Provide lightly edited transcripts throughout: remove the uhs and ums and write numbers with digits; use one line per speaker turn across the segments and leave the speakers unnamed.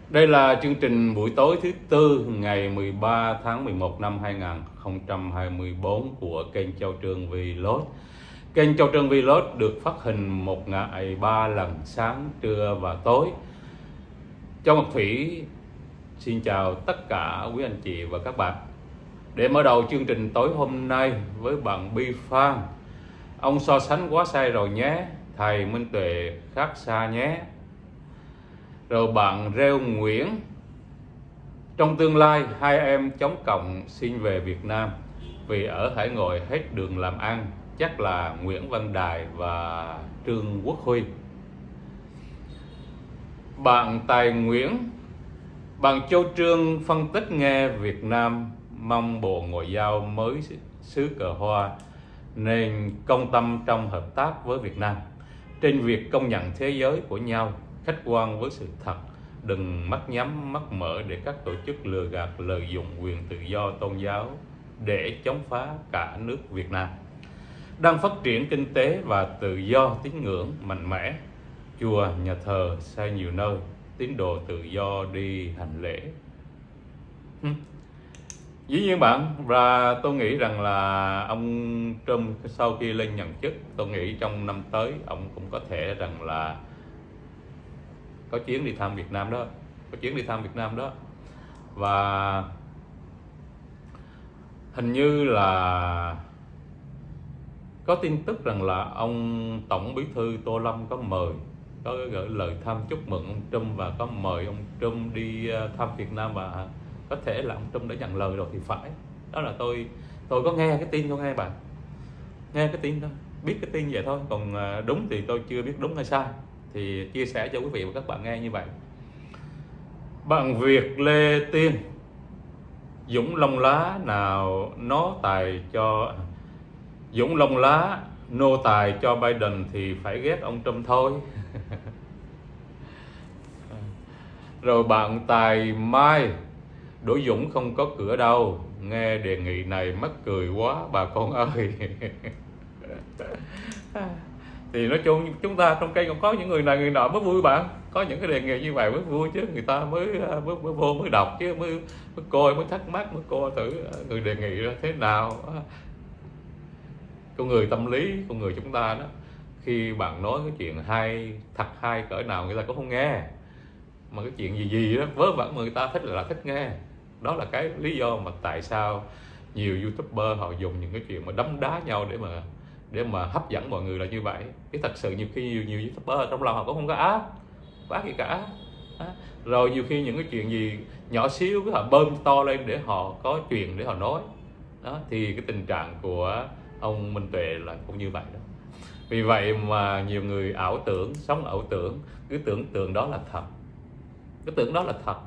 Đây là chương trình buổi tối thứ tư ngày 13 tháng 11 năm 2024 của kênh Châu Trương Vlog. Kênh Châu Trương Vlog được phát hình một ngày 3 lần, sáng, trưa và tối. Châu Ngọc Thủy xin chào tất cả quý anh chị và các bạn. Để mở đầu chương trình tối hôm nay với bạn Bi Phan: ông so sánh quá sai rồi nhé, thầy Minh Tuệ khác xa nhé. Rồi bạn Rêu Nguyễn: trong tương lai hai em chống cộng xin về Việt Nam vì ở hải ngoại hết đường làm ăn, chắc là Nguyễn Văn Đài và Trương Quốc Huy. Bạn Tài Nguyễn: bạn Châu Trương phân tích nghe Việt Nam mong Bộ Ngoại giao mới xứ cờ hoa nên công tâm trong hợp tác với Việt Nam trên việc công nhận thế giới của nhau, khách quan với sự thật, đừng mắt nhắm mắt mở để các tổ chức lừa gạt lợi dụng quyền tự do tôn giáo để chống phá cả nước Việt Nam đang phát triển kinh tế và tự do tín ngưỡng mạnh mẽ, chùa nhà thờ xây nhiều nơi, tín đồ tự do đi hành lễ. Dĩ nhiên bạn, và tôi nghĩ rằng là ông Trump sau khi lên nhận chức, tôi nghĩ trong năm tới ông cũng có thể rằng là có chuyến đi thăm Việt Nam đó, và hình như là có tin tức rằng là ông Tổng Bí thư Tô Lâm có gửi lời thăm chúc mừng ông Trump và có mời ông Trump đi thăm Việt Nam, và có thể là ông Trump đã nhận lời rồi thì phải. Đó là tôi có nghe cái tin, bạn nghe cái tin thôi, biết cái tin vậy thôi, còn đúng thì tôi chưa biết đúng hay sai, thì chia sẻ cho quý vị và các bạn nghe như vậy. Bạn Việt Lê Tiên: Dũng lông lá nào nó tài cho Dũng lông lá nô tài cho Biden thì phải ghét ông Trump thôi. Rồi bạn Tài Mai: Đỗ Dũng không có cửa đâu, nghe đề nghị này mắc cười quá bà con ơi. Thì nói chung chúng ta trong kênh còn có những người này người nọ mới vui bạn, có những cái đề nghị như vậy mới vui chứ, người ta mới vô mới đọc chứ, mới coi, mới thắc mắc, mới coi thử người đề nghị ra thế nào. Con người tâm lý, con người chúng ta đó, khi bạn nói cái chuyện thật hay cỡ nào người ta cũng không nghe, mà cái chuyện gì đó vớ vẩn mà người ta thích là thích nghe. Đó là cái lý do mà tại sao nhiều YouTuber họ dùng những cái chuyện mà đấm đá nhau để mà hấp dẫn mọi người là như vậy. Cái thật sự nhiều khi nhiều YouTuber ở trong lòng họ cũng không có ác gì cả. Rồi nhiều khi những cái chuyện gì nhỏ xíu cái họ bơm to lên để họ có chuyện để họ nói đó, thì cái tình trạng của ông Minh Tuệ là cũng như vậy đó. Vì vậy mà nhiều người ảo tưởng, sống ảo tưởng, cứ tưởng tượng đó là thật, cứ tưởng đó là thật.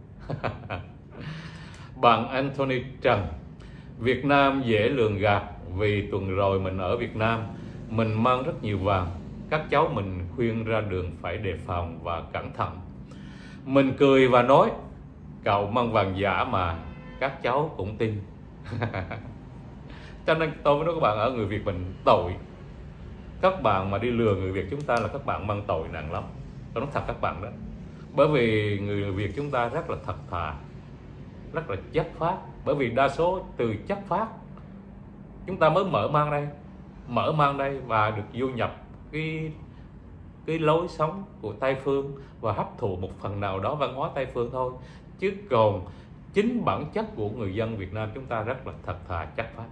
Bạn Anthony Trần: Việt Nam dễ lường gạt vì tuần rồi mình ở Việt Nam, mình mang rất nhiều vàng, các cháu mình khuyên ra đường phải đề phòng và cẩn thận. Mình cười và nói cậu mang vàng giả mà, các cháu cũng tin. Cho nên tôi mới nói các bạn, ở người Việt mình tội. Các bạn mà đi lừa người Việt chúng ta là các bạn mang tội nặng lắm. Tôi nói thật các bạn đó. Bởi vì người Việt chúng ta rất là thật thà, rất là chất phác. Bởi vì đa số từ chất phác chúng ta mới mở mang đây và được du nhập cái lối sống của Tây phương và hấp thụ một phần nào đó văn hóa Tây phương thôi. Chứ còn chính bản chất của người dân Việt Nam chúng ta rất là thật thà chất phác.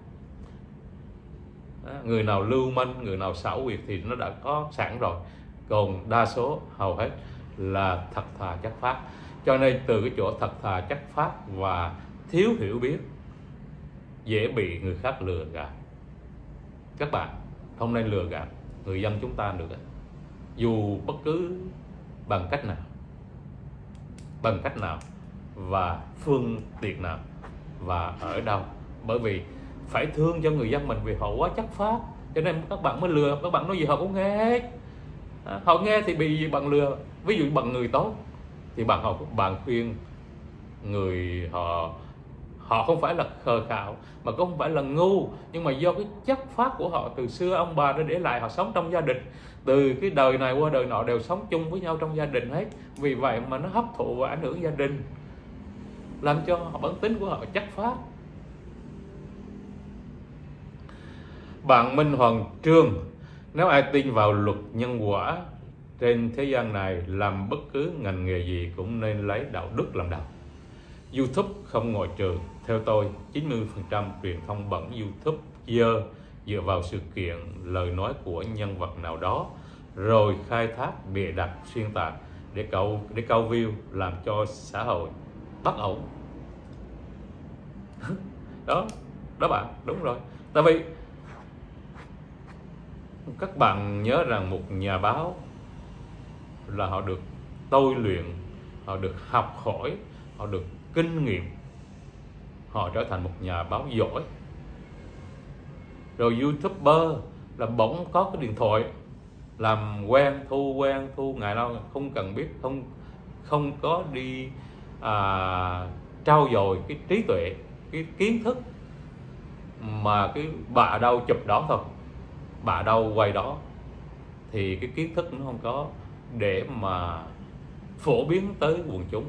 Người nào lưu manh, người nào xảo quyệt thì nó đã có sẵn rồi, còn đa số hầu hết là thật thà chất phác. Cho nên từ cái chỗ thật thà chất phác và thiếu hiểu biết, dễ bị người khác lừa gạt. Các bạn không nên lừa gạt người dân chúng ta nữa, dù bất cứ bằng cách nào và phương tiện nào và ở đâu. Bởi vì phải thương cho người dân mình vì họ quá chất phác, cho nên các bạn mới lừa. Các bạn nói gì họ cũng nghe hết. Họ nghe thì bị bạn lừa. Ví dụ bằng người tốt thì bạn khuyên người họ họ không phải là khờ khạo mà cũng không phải là ngu, nhưng mà do cái chất phát của họ từ xưa ông bà đã để lại, họ sống trong gia đình, từ cái đời này qua đời nọ đều sống chung với nhau trong gia đình hết, vì vậy mà nó hấp thụ và ảnh hưởng gia đình, làm cho bản tính của họ chất phát. Bạn Minh Hoàng Trương: nếu ai tin vào luật nhân quả trên thế gian này, làm bất cứ ngành nghề gì cũng nên lấy đạo đức làm đầu. YouTube không ngoại trừ. Theo tôi, 90% truyền thông bẩn YouTube dựa vào sự kiện, lời nói của nhân vật nào đó, rồi khai thác, bịa đặt, xuyên tạc để câu view, làm cho xã hội bất ổn. Đó bạn, đúng rồi. Tại vì các bạn nhớ rằng một nhà báo là họ được tôi luyện, họ được học hỏi, họ được kinh nghiệm, họ trở thành một nhà báo giỏi. Rồi YouTuber là bỗng có cái điện thoại, làm quen thu ngày nào không cần biết, không có đi trau dồi cái trí tuệ, cái kiến thức, mà cái bạ đâu chụp đó thôi, bạ đâu quay đó, thì cái kiến thức nó không có để mà phổ biến tới quần chúng.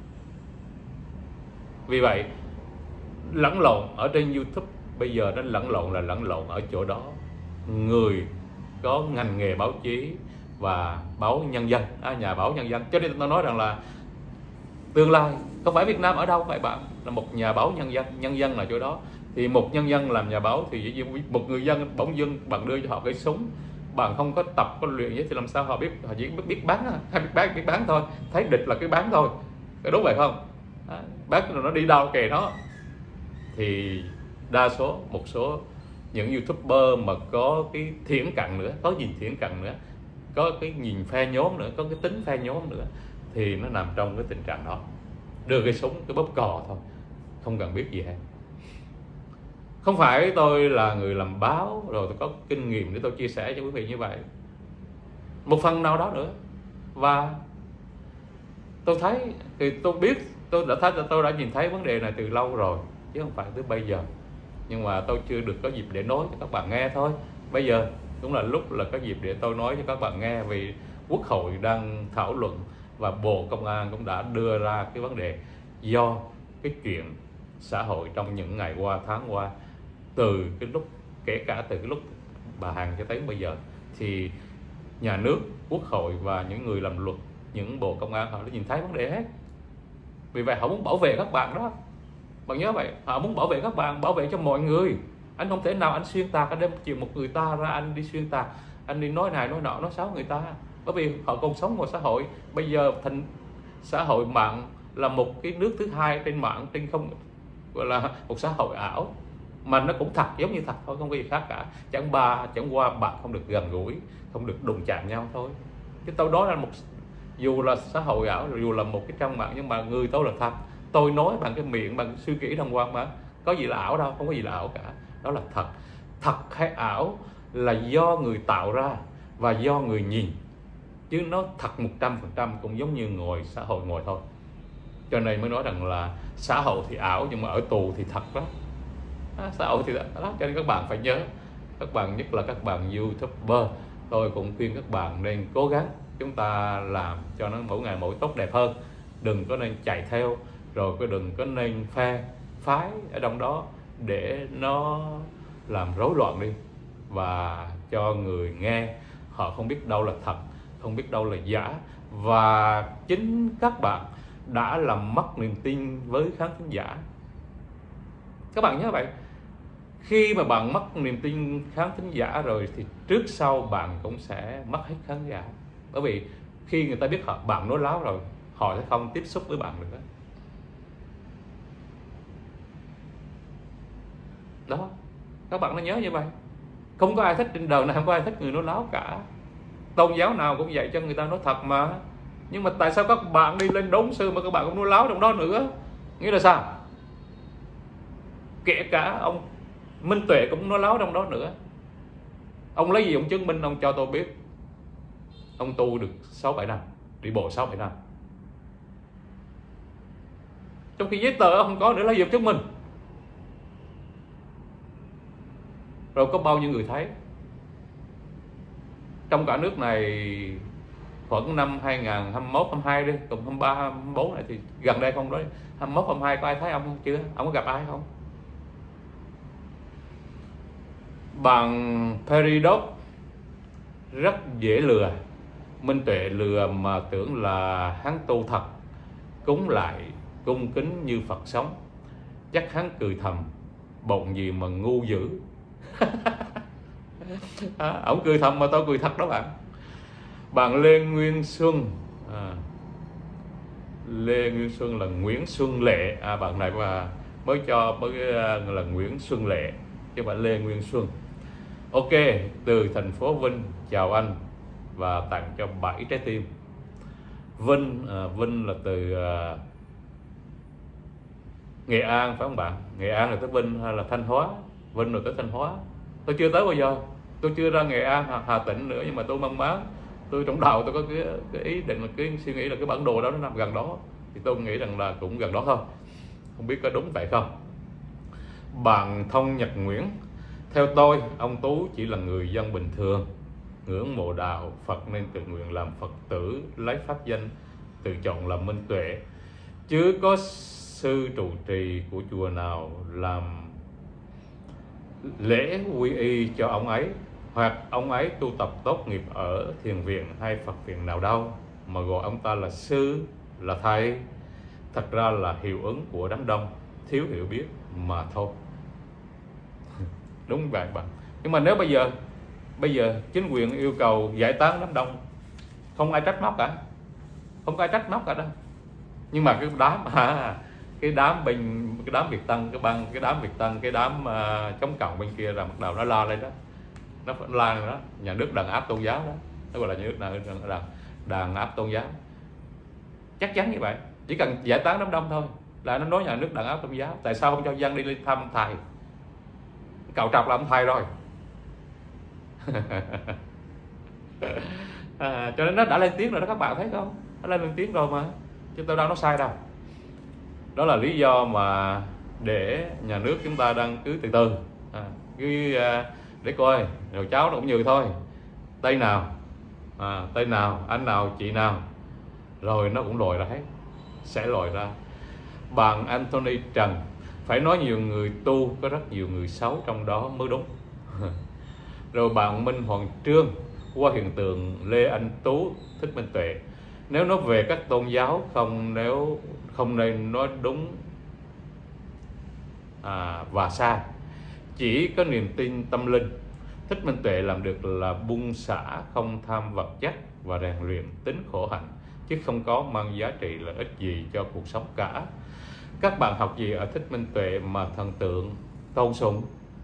Vì vậy lẫn lộn ở trên YouTube bây giờ nó lẫn lộn ở chỗ đó, người có ngành nghề báo chí và báo nhân dân, nhà báo nhân dân. Cho nên tôi nói rằng là tương lai không phải Việt Nam ở đâu phải bạn là một nhà báo nhân dân là chỗ đó. Thì một nhân dân làm nhà báo thì một người dân bỗng dưng bạn đưa cho họ cái súng, bạn không có tập có luyện gì thì làm sao họ biết, họ chỉ biết bắn hay biết bắn thôi, thấy địch là cái bắn thôi, có đúng vậy không? Bắn rồi nó đi đâu kề nó. Thì đa số, một số những YouTuber mà có cái thiển cận nữa, có nhìn thiển cận nữa, có cái nhìn phe nhóm nữa, có cái tính phe nhóm nữa, thì nó nằm trong cái tình trạng đó, đưa cái súng, cái bóp cò thôi, không cần biết gì hết. Không phải tôi là người làm báo rồi tôi có kinh nghiệm để tôi chia sẻ cho quý vị như vậy, một phần nào đó nữa. Và tôi thấy thì tôi biết, tôi đã nhìn thấy vấn đề này từ lâu rồi chứ không phải tới bây giờ, nhưng mà tôi chưa được có dịp để nói cho các bạn nghe thôi. Bây giờ cũng là lúc là có dịp để tôi nói cho các bạn nghe, vì Quốc hội đang thảo luận và Bộ Công an cũng đã đưa ra cái vấn đề do cái chuyện xã hội trong những ngày qua, tháng qua, từ cái lúc, kể cả từ cái lúc bà Hằng cho tới bây giờ, thì nhà nước, Quốc hội và những người làm luật, những Bộ Công an họ đã nhìn thấy vấn đề hết. Vì vậy họ muốn bảo vệ các bạn đó, bạn nhớ vậy, họ muốn bảo vệ các bạn, bảo vệ cho mọi người. Anh không thể nào anh xuyên tạc, anh đem chuyện một người ta ra anh đi xuyên tạc, anh đi nói này nói nọ, nói xấu người ta, bởi vì họ còn sống ngoài xã hội. Bây giờ thành xã hội mạng là một cái nước thứ hai trên mạng, trên không, gọi là một xã hội ảo, mà nó cũng thật, giống như thật thôi, không có gì khác cả. Chẳng qua bạn không được gần gũi, không được đụng chạm nhau thôi. Cái tôi đó là một, dù là xã hội ảo, dù là một cái trang mạng, nhưng mà người tôi là thật. Tôi nói bằng cái miệng, bằng suy nghĩ đàng hoàng mà, có gì là ảo đâu, không có gì là ảo cả. Đó là thật. Thật hay ảo là do người tạo ra và do người nhìn, chứ nó thật 100% cũng giống như ngồi xã hội ngồi thôi. Cho nên mới nói rằng là xã hội thì ảo, nhưng mà ở tù thì thật đó. Xã hội thì đó. Cho nên các bạn phải nhớ, các bạn, nhất là các bạn YouTuber, tôi cũng khuyên các bạn nên cố gắng chúng ta làm cho nó mỗi ngày mỗi tốt đẹp hơn. Đừng có nên chạy theo, rồi có đừng có nên phe phái ở trong đó để nó làm rối loạn đi, và cho người nghe họ không biết đâu là thật, không biết đâu là giả. Và chính các bạn đã làm mất niềm tin với khán thính giả. Các bạn nhớ vậy, khi mà bạn mất niềm tin khán thính giả rồi thì trước sau bạn cũng sẽ mất hết khán giả. Bởi vì khi người ta biết bạn nói láo rồi, họ sẽ không tiếp xúc với bạn nữa. Đó, các bạn nên nhớ như vậy. Không có ai thích trên đời này, không có ai thích người nói láo cả. Tôn giáo nào cũng dạy cho người ta nói thật mà. Nhưng mà tại sao các bạn đi lên đống sư mà các bạn cũng nói láo trong đó nữa? Nghĩa là sao? Kể cả ông Minh Tuệ cũng nói láo trong đó nữa. Ông lấy gì ông chứng minh, ông cho tôi biết. Ông tu được 6-7 năm, đi bộ 6-7 năm, trong khi giấy tờ ông không có nữa, lấy gì ông chứng minh? Rồi có bao nhiêu người thấy? Trong cả nước này khoảng năm 2021, 22 đi, cùng 23, 24 này thì gần đây không đó, 21, 22 có ai thấy ông không chưa? Ông có gặp ai không? Bằng Peridot rất dễ lừa. Minh Tuệ lừa mà tưởng là hắn tu thật, cúng lại cung kính như Phật sống. Chắc hắn cười thầm, bộn gì mà ngu dữ. Ông cười thầm mà tôi cười thật đó bạn. Bạn Lê Nguyên Xuân, Lê Nguyên Xuân là Nguyễn Xuân Lệ, bạn này mà mới là Nguyễn Xuân Lệ chứ bạn Lê Nguyên Xuân. Ok, từ thành phố Vinh chào anh và tặng cho 7 trái tim. Vinh, Vinh là từ Nghệ An phải không bạn? Nghệ An là tới Vinh hay là Thanh Hóa? Vinh rồi tới Thanh Hóa. Tôi chưa tới bao giờ, tôi chưa ra Nghệ An, Hà Tĩnh nữa, nhưng mà tôi mong máng, tôi trong đầu tôi có cái ý định là cái suy nghĩ là cái bản đồ đó nó nằm gần đó, thì tôi nghĩ rằng là cũng gần đó thôi, không biết có đúng vậy không. Bạn Thông Nhật Nguyễn, theo tôi ông Tú chỉ là người dân bình thường, ngưỡng mộ đạo Phật nên tự nguyện làm Phật tử, lấy pháp danh tự chọn làm Minh Tuệ, chứ có sư trụ trì của chùa nào làm lễ quy y cho ông ấy, hoặc ông ấy tu tập tốt nghiệp ở thiền viện hay Phật viện nào đâu mà gọi ông ta là sư, là thầy. Thật ra là hiệu ứng của đám đông thiếu hiểu biết mà thôi. Đúng vậy bạn. Nhưng mà nếu bây giờ chính quyền yêu cầu giải tán đám đông, không ai trách móc cả, không có ai trách móc cả đâu. Nhưng mà cái đám Việt Tân, cái đám chống cộng bên kia là bắt đầu nó la lên đó, nó la lên đó, nhà nước đàn áp tôn giáo đó, nó gọi là nhà nước đàn áp tôn giáo. Chắc chắn như vậy, chỉ cần giải tán đám đông thôi là nó nói nhà nước đàn áp tôn giáo. Tại sao không cho dân đi lên thăm thầy? Cạo trọc là ông thầy rồi. Cho nên nó đã lên tiếng rồi đó, các bạn thấy không? Nó lên tiếng rồi mà, chứ tôi đâu nó sai đâu. Đó là lý do mà để nhà nước chúng ta đang cứ từ từ để coi, rồi cháu nó cũng như thôi, tay nào anh nào chị nào, rồi nó cũng lòi ra hết, sẽ lòi ra. Bạn Anthony Trần, phải nói nhiều người tu có rất nhiều người xấu trong đó mới đúng. Rồi bạn Minh Hoàng Trương, qua hiện tượng Lê Anh Tú thích Minh Tuệ, nếu nói về các tôn giáo không nên nói đúng và sai, chỉ có niềm tin tâm linh. Thích Minh Tuệ làm được là buông xả, không tham vật chất và rèn luyện tính khổ hạnh, chứ không có mang giá trị lợi ích gì cho cuộc sống cả. Các bạn học gì ở Thích Minh Tuệ mà thần tượng tôn sùng?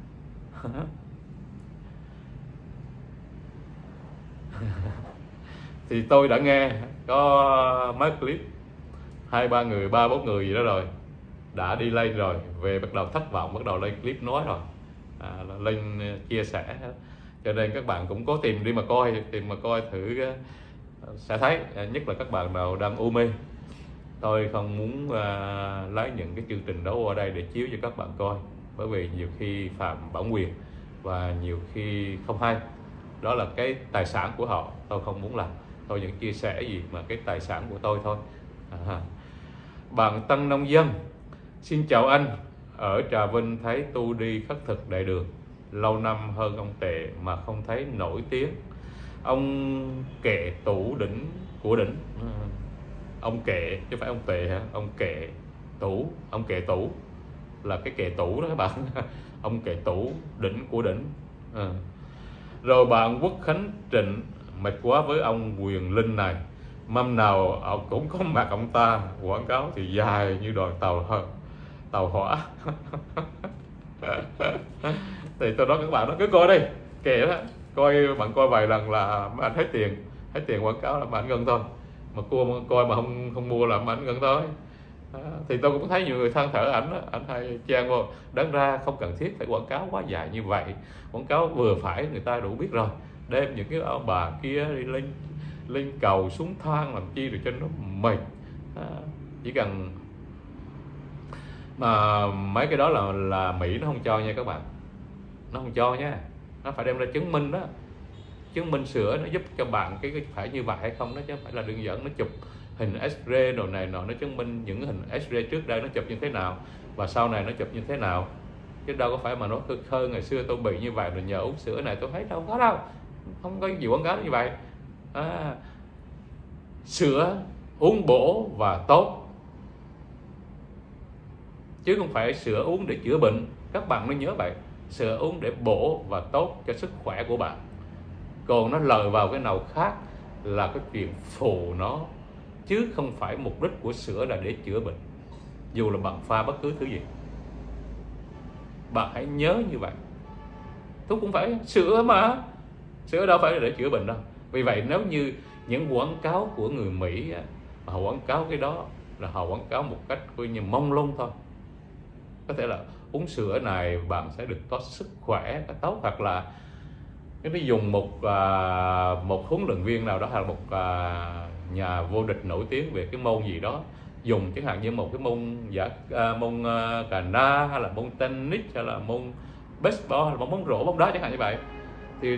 Thì tôi đã nghe có mấy clip 2-3 người, 3-4 người gì đó rồi, đã đi lên rồi, về bắt đầu thất vọng, bắt đầu lên clip nói rồi, lên chia sẻ. Cho nên các bạn cũng có tìm mà coi thử, sẽ thấy. Nhất là các bạn nào đang u mê, tôi không muốn lấy những cái chương trình đó qua đây để chiếu cho các bạn coi, bởi vì nhiều khi phạm bản quyền và nhiều khi không hay. Đó là cái tài sản của họ, tôi không muốn làm. Tôi những chia sẻ gì mà cái tài sản của tôi thôi. Bạn Tân Nông Dân, xin chào anh, ở Trà Vinh thấy tu đi khất thực đại đường, lâu năm hơn ông Tệ mà không thấy nổi tiếng. Ông Kệ Tủ đỉnh của đỉnh, ông Kệ chứ phải ông Tệ hả? Ông Kệ Tủ là cái kệ tủ đó các bạn. Ông Kệ Tủ đỉnh của đỉnh. Rồi bạn Quốc Khánh Trịnh, mệt quá với ông Quyền Linh này, mâm nào cũng có mặt ông ta, quảng cáo thì dài như đoàn tàu hỏa. Thì tôi nói các bạn đó, cứ coi đi, kệ đó, bạn coi vài lần là anh hết tiền quảng cáo là anh ngưng thôi, mà coi mà không mua là anh ngưng thôi. Thì tôi cũng thấy nhiều người than thở ảnh hay chen vô, đáng ra không cần thiết phải quảng cáo quá dài như vậy, quảng cáo vừa phải người ta đủ biết rồi, đem những cái ông bà kia đi lên cầu xuống thang làm chi rồi cho nó mệt. Chỉ cần mà mấy cái đó là Mỹ nó không cho nha các bạn. nó không cho nha, nó phải đem ra chứng minh đó, chứng minh sửa nó giúp cho bạn cái phải như vậy hay không đó, chứ không phải là đơn giản nó chụp hình X-ray đồ này nọ, nó chứng minh những hình X-ray trước đây nó chụp như thế nào và sau này nó chụp như thế nào, chứ đâu có phải mà nói khơi ngày xưa tôi bị như vậy rồi nhờ uống sữa này. Tôi thấy đâu có đâu, không có gì quảng cáo như vậy. Sữa uống bổ và tốt, chứ không phải sữa uống để chữa bệnh. Các bạn nên nhớ vậy, sữa uống để bổ và tốt cho sức khỏe của bạn, còn nó lời vào cái nào khác là cái chuyện phụ nó, chứ không phải mục đích của sữa là để chữa bệnh. Dù là bạn pha bất cứ thứ gì, bạn hãy nhớ như vậy. Thuốc cũng phải sữa mà, sữa đâu phải là để chữa bệnh đâu. Vì vậy nếu như những quảng cáo của người Mỹ họ quảng cáo cái đó là họ quảng cáo một cách coi như mông lung thôi. Có thể là uống sữa này bạn sẽ được có sức khỏe tốt, hoặc là cái dùng một huấn luyện viên nào đó, hay là một nhà vô địch nổi tiếng về cái môn gì đó dùng, chẳng hạn như một cái môn cà na, hay là môn tennis, hay là môn baseball, hay là bóng rổ, bóng đá chẳng hạn như vậy, thì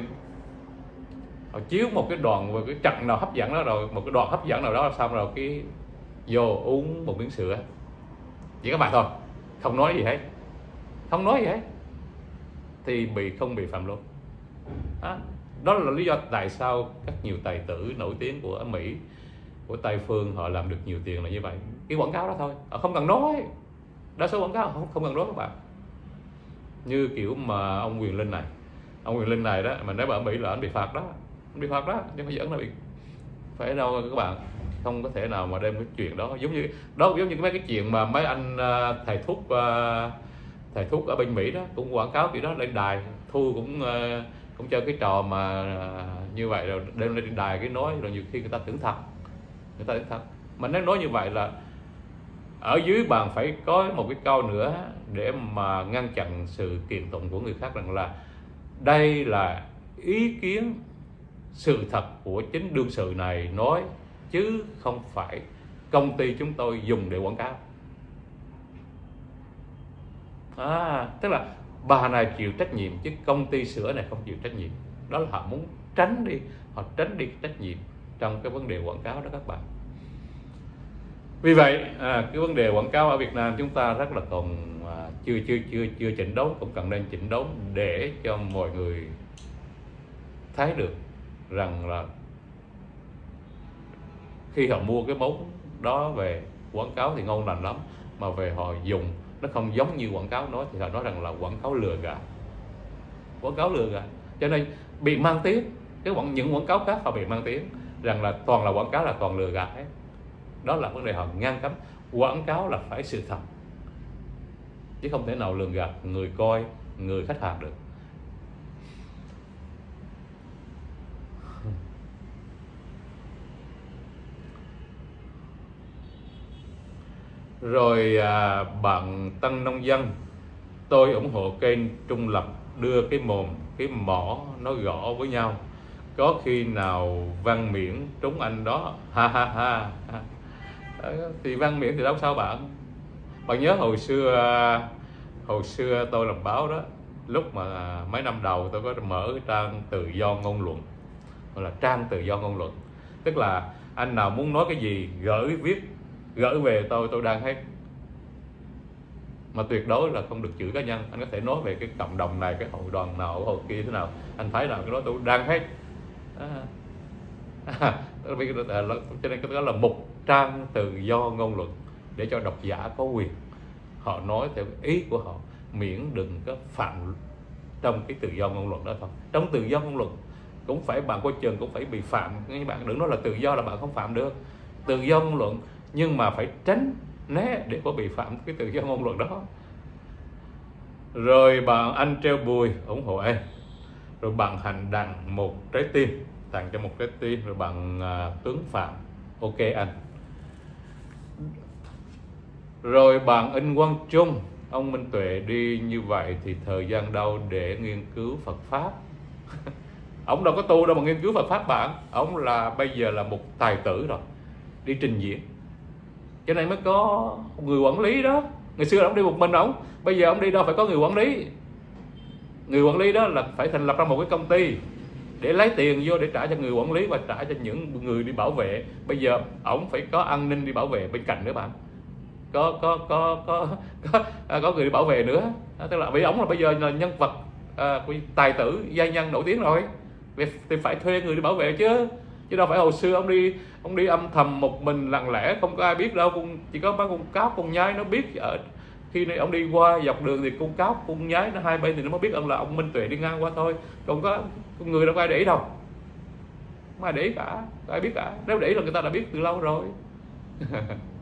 họ chiếu một cái đoạn về cái trận nào hấp dẫn đó, rồi một cái đoạn hấp dẫn nào đó, xong rồi cái vô uống một miếng sữa, chỉ các bạn thôi, không nói gì hết, không nói gì hết, thì không bị phạm luật. Đó là lý do tại sao các nhiều tài tử nổi tiếng của Mỹ, của Tây phương họ làm được nhiều tiền là như vậy. Cái quảng cáo đó thôi, họ không cần nói. Đa số quảng cáo không cần nói các bạn. Như kiểu mà ông Quyền Linh này đó, mà nếu mà ở Mỹ là anh bị phạt đó, nhưng mà vẫn là bị phải đâu các bạn. Không có thể nào mà đem cái chuyện đó giống như mấy cái chuyện mà mấy anh thầy thuốc ở bên Mỹ đó cũng quảng cáo kiểu đó lên đài, Thu cũng chơi cái trò mà như vậy, rồi đem lên đài cái nói, rồi nhiều khi người ta tưởng thật. Mà nếu nói như vậy là ở dưới bàn phải có một cái câu nữa để mà ngăn chặn sự kiện tụng của người khác, rằng là đây là ý kiến sự thật của chính đương sự này nói, chứ không phải công ty chúng tôi dùng để quảng cáo. Tức là bà này chịu trách nhiệm chứ công ty sữa này không chịu trách nhiệm. Đó là họ muốn tránh đi trách nhiệm trong cái vấn đề quảng cáo đó các bạn. Vì vậy cái vấn đề quảng cáo ở Việt Nam chúng ta rất là còn chưa chỉnh đốn, cũng cần nên chỉnh đốn để cho mọi người thấy được rằng là khi họ mua cái món đó về quảng cáo thì ngon lành lắm, mà về họ dùng nó không giống như quảng cáo nói, thì họ nói rằng là quảng cáo lừa gạt. Cho nên bị mang tiếng. Những quảng cáo khác họ bị mang tiếng rằng là toàn là quảng cáo, là toàn lừa gạt ấy. Đó là vấn đề họ ngăn cấm. Quảng cáo là phải sự thật, chứ không thể nào lừa gạt người coi, người khách hàng được. Rồi bạn Tân Nông Dân, tôi ủng hộ kênh trung lập, đưa cái mồm cái mỏ nó gõ với nhau, có khi nào Văn Miễn trúng anh đó, ha ha ha. Thì Văn Miễn thì đâu sao bạn nhớ hồi xưa tôi làm báo đó, lúc mà mấy năm đầu tôi có mở cái trang tự do ngôn luận, gọi là trang tự do ngôn luận, tức là anh nào muốn nói cái gì gửi về tôi đăng hết, mà tuyệt đối là không được chửi cá nhân. Anh có thể nói về cái cộng đồng này, cái hội đoàn nào, hội kia thế nào, anh thấy nào cái đó tôi đăng hết. Cho nên cái đó là một trang tự do ngôn luận, để cho độc giả có quyền họ nói theo ý của họ, miễn đừng có phạm trong cái tự do ngôn luận đó thôi. Trong tự do ngôn luận cũng phải, bạn coi chừng cũng phải bị phạm. Các bạn đừng nói là tự do là bạn không phạm được. Tự do ngôn luận, nhưng mà phải tránh né để có bị phạm cái tự do ngôn luận đó. Rồi bạn Anh Treo Bùi ủng hộ em. Rồi bạn Hành Đặng một trái tim, tặng cho một trái tim. Rồi bạn Tuấn Phạm, ok anh. Rồi bạn In Quang Trung, ông Minh Tuệ đi như vậy thì thời gian đâu để nghiên cứu Phật Pháp? Ông đâu có tu đâu mà nghiên cứu Phật Pháp bạn. Ông là bây giờ là một tài tử rồi, đi trình diễn, cho nên mới có người quản lý đó. Ngày xưa ông đi một mình ông, bây giờ ông đi đâu phải có người quản lý. Người quản lý đó là phải thành lập ra một cái công ty để lấy tiền vô để trả cho người quản lý và trả cho những người đi bảo vệ. Bây giờ ổng phải có an ninh đi bảo vệ bên cạnh nữa bạn, có người đi bảo vệ nữa. Tức là vì ổng là bây giờ là nhân vật tài tử giai nhân nổi tiếng rồi, thì phải thuê người đi bảo vệ chứ đâu phải hồi xưa ông đi âm thầm một mình lặng lẽ không có ai biết đâu. Chỉ có mấy con cáo con nhái nó biết. Ở khi này ông đi qua dọc đường thì con cáo con nhái nó hai bên thì nó mới biết ông là ông Minh Tuệ đi ngang qua thôi, còn có con người đâu có ai để ý đâu, không ai để ý cả, không ai biết cả. Nếu để ý là người ta đã biết từ lâu rồi.